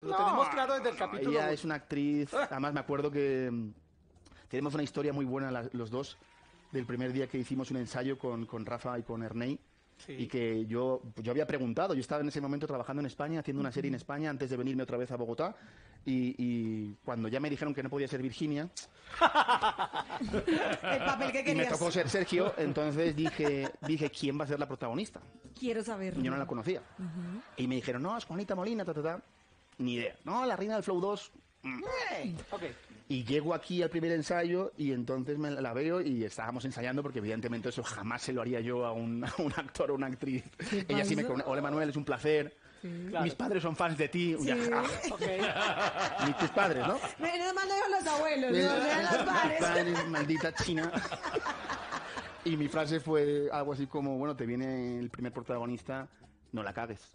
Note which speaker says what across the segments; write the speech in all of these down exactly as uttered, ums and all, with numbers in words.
Speaker 1: Lo tenemos claro desde el
Speaker 2: no,
Speaker 1: capítulo
Speaker 2: ella
Speaker 1: uno.
Speaker 2: es una actriz, además me acuerdo que mm, tenemos una historia muy buena la- los dos, del primer día que hicimos un ensayo con, con Rafa y con Ernei.
Speaker 1: Sí.
Speaker 2: Y que yo, pues yo había preguntado, yo estaba en ese momento trabajando en España, haciendo una serie en España antes de venirme otra vez a Bogotá, y, y cuando ya me dijeron que no podía ser Virginia,
Speaker 3: El papel que
Speaker 2: y me
Speaker 3: querías.
Speaker 2: tocó ser Sergio, entonces dije, dije, ¿quién va a ser la protagonista?
Speaker 3: Quiero saber.
Speaker 2: Yo no la conocía. Y me dijeron, no, es Juanita Molina, ta, ta, ta. Ni idea. No, la reina del Flow dos. mm.
Speaker 1: Ok.
Speaker 2: Y llego aquí al primer ensayo y entonces me la veo y estábamos ensayando porque evidentemente eso jamás se lo haría yo a un, a un actor o una actriz.
Speaker 3: ¿Qué
Speaker 2: Ella sí me
Speaker 3: pasó?
Speaker 2: conoce. Hola Manuel, es un placer.
Speaker 1: Claro.
Speaker 2: Mis padres son fans de ti.
Speaker 3: Sí.
Speaker 2: Ya,
Speaker 1: Ok.
Speaker 2: Ni tus padres, ¿no?
Speaker 3: Menos mal no digo los abuelos, no sean los padres.
Speaker 2: Padres, maldita China. Y mi frase fue algo así como, bueno, te viene el primer protagonista, no la cagues.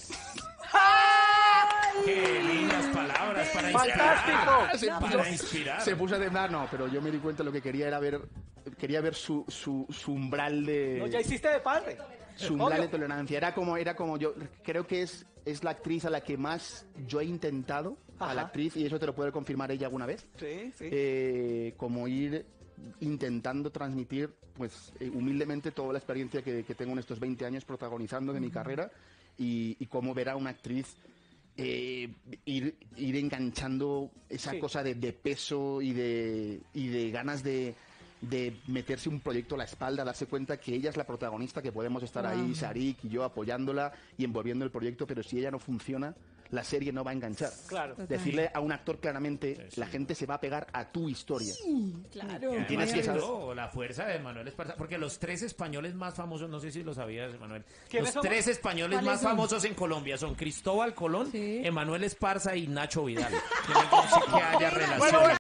Speaker 4: Qué lindas palabras para
Speaker 1: ¡Fantástico!
Speaker 4: inspirar.
Speaker 2: Se
Speaker 3: No,
Speaker 2: puso,
Speaker 4: Para inspirar.
Speaker 2: se puso a temblar, no, pero yo me di cuenta lo que quería era ver, quería ver su, su, su umbral de...
Speaker 1: No, ya hiciste de padre.
Speaker 2: su umbral
Speaker 1: Obvio.
Speaker 2: de tolerancia. Era como, era como yo, creo que es, es la actriz a la que más yo he intentado, a
Speaker 1: Ajá.
Speaker 2: la actriz, y eso te lo puede confirmar ella alguna vez,
Speaker 1: Sí, sí.
Speaker 2: eh, como ir intentando transmitir, pues, eh, humildemente toda la experiencia que, que tengo en estos veinte años protagonizando de mi carrera, y, y cómo ver a una actriz eh, ir, ir enganchando esa
Speaker 1: Sí.
Speaker 2: cosa de, de peso y de, y de ganas de, de meterse un proyecto a la espalda, darse cuenta que ella es la protagonista, que podemos estar ahí, Sarik y yo apoyándola y envolviendo el proyecto, pero si ella no funciona, la serie no va a enganchar.
Speaker 1: Claro.
Speaker 3: Total.
Speaker 2: Decirle a un actor claramente, la gente se va a pegar a tu historia.
Speaker 3: Claro.
Speaker 4: Y
Speaker 2: Tienes
Speaker 4: además
Speaker 2: que saber-
Speaker 4: ayudó la fuerza de Manuel Esparza, porque los tres españoles más famosos, no sé si lo sabías, Manuel,
Speaker 1: ¿Quiénes
Speaker 4: los
Speaker 1: son?
Speaker 4: tres españoles
Speaker 3: ¿Cuáles
Speaker 4: más
Speaker 3: son?
Speaker 4: famosos en Colombia son Cristóbal Colón,
Speaker 3: Sí.
Speaker 4: Emanuel Esparza y Nacho Vidal. Que no sé que haya relación.
Speaker 1: Bueno, bueno.